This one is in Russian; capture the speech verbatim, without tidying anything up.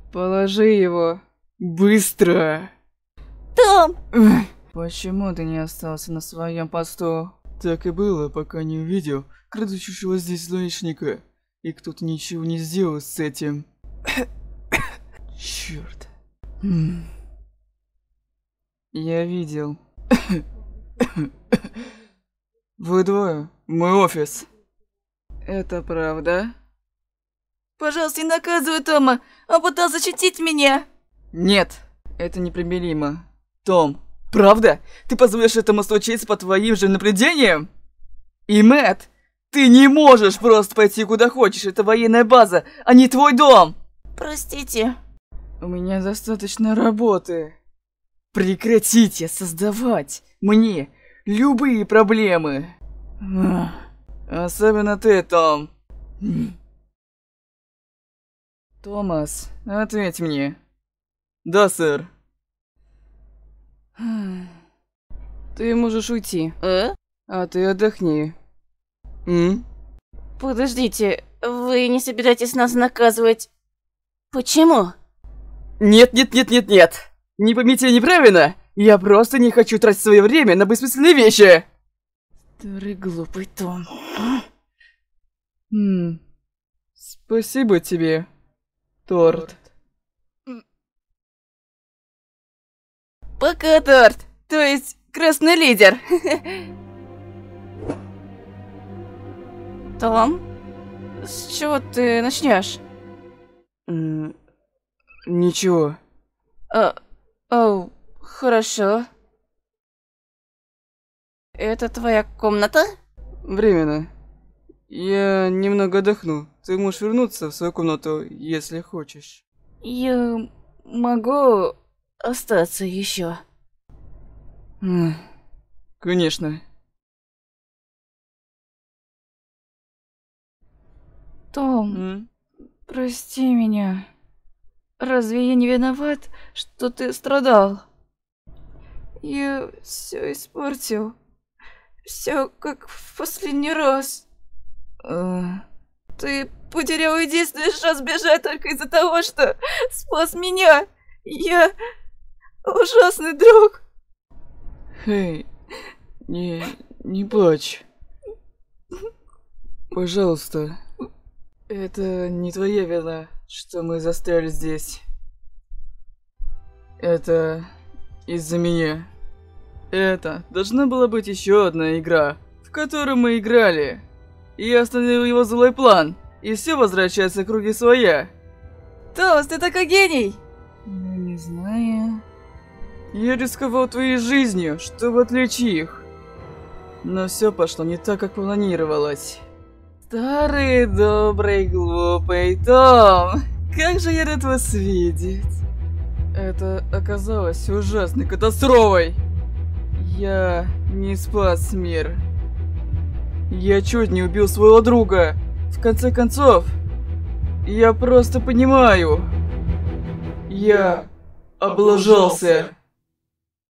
Положи его. Быстро! Том! Почему ты не остался на своем посту? Так и было, пока не увидел крадущегося здесь злоечника. И кто-то ничего не сделал с этим. Черт. Я видел. Вы двое. Мой офис. Это правда? Пожалуйста, не наказывай Тома. Он пытался защитить меня. Нет, это непримиримо. Том, правда? Ты позволишь этому случиться по твоим же наблюдениям? И Мэтт, ты не можешь просто пойти куда хочешь. Это военная база, а не твой дом. Простите. У меня достаточно работы. Прекратите создавать мне любые проблемы. Особенно ты, Том. Томас, ответь мне. Да, сэр. Ты можешь уйти. А? А ты отдохни. М? Подождите, вы не собираетесь нас наказывать? Почему? Нет, нет, нет, нет, нет. Не поймите неправильно. Я просто не хочу тратить свое время на бессмысленные вещи. Старый глупый Том. Хм. Спасибо тебе, торт. Пока, торт. То есть, красный лидер. Том, с чего ты начнешь? М, Ничего. А, о, хорошо. Это твоя комната? Временно. Я немного отдохну. Ты можешь вернуться в свою комнату, если хочешь. Я могу остаться еще. М, Конечно. Том, М? прости меня. Разве я не виноват, что ты страдал? Я все испортил. Все как в последний раз. Э, Ты потерял единственный шанс бежать только из-за того, что спас меня. Я ужасный друг. Хей, не, не плачь. Пожалуйста. Это не твоя вина, что мы застряли здесь. Это из-за меня. Это должна была быть еще одна игра, в которую мы играли. И я остановил его злой план, и все возвращается к круги своя. Томас, ты такой гений! Ну, не знаю. Я рисковал твоей жизнью, чтобы отвлечь их. Но все пошло не так, как планировалось. Старый, добрый, глупый Том. Как же я рад вас видеть. Это оказалось ужасной катастрофой. Я не спас мир. Я чуть не убил своего друга. В конце концов, я просто понимаю. Я облажался.